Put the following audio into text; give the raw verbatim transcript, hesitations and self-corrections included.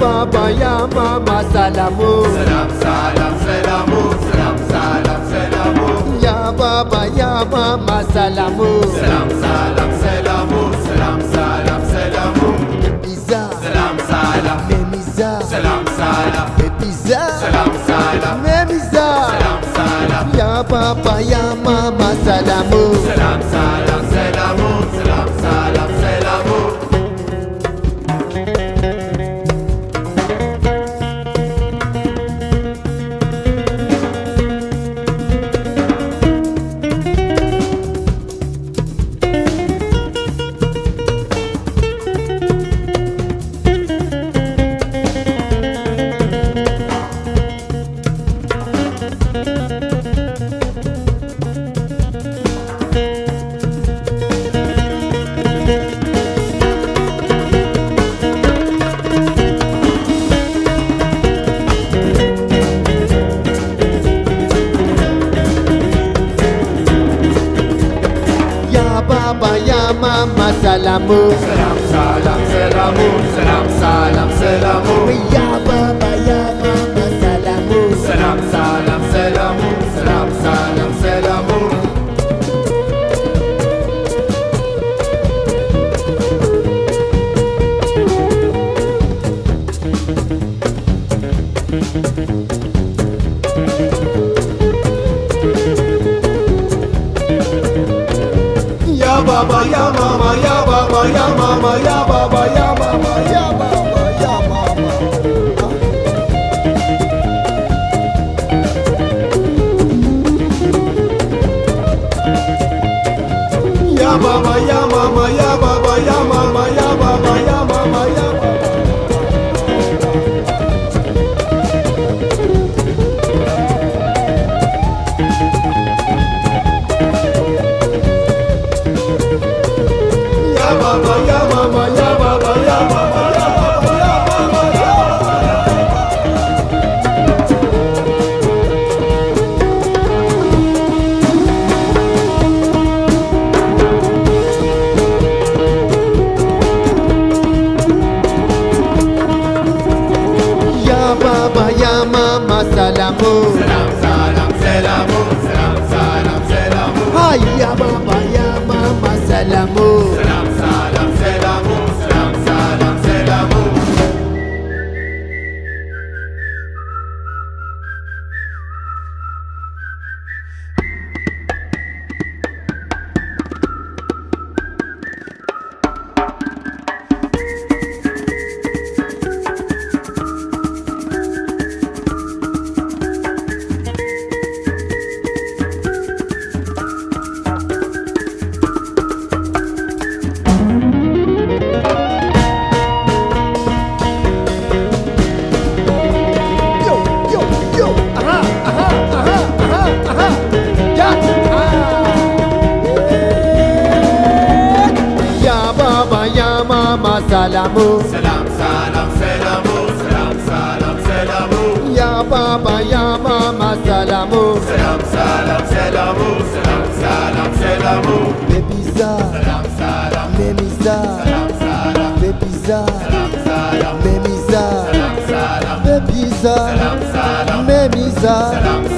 baba ya mama salamu. Salam salam salamu, salam salam salamu. Ya baba ya mama salamu. Salam salam salamu, salam salam salamu. Pizza. Salam salam. Memiza. Salam salam. Pizza. Salam salam. Memiza. Salam salam. Ya baba ya mama salamu. Salam salam salamu, salam salam salamu. Baba ya mama salamu. Salam salam salamu, salam salam salamu. Ya baba ya mama salamu. Salam salam salamu, salam salam salamu. Ya baba ya mama, ya baba ya mama, ya baba ya mama, ya baba ya mama. Ya baba ya mama, ya baba ya mama, ya baba ya mama, ya baba. Ya baba ya mama, ya baba ya mama, ya baba ya mama, ya Ya baba ya mama salamu. Salam salam salamu, salam salam salamu. Hai ya baba ya mama salamu. Salam salam salamu, salam salam salamu. Yo yo yo. Aha aha aha aha aha. Ya ah. Ya baba ya mama salamu. Salam salam salamu, salam salam salamu. Ya baba ya mama salamu. Salam salam salamu, salam salam salamu. Pizza. Salam salam. Memiza. Salam salam. Pizza. Salam salam. Memiza. Salam salam. Pizza. Salam salam. Memiza. Salam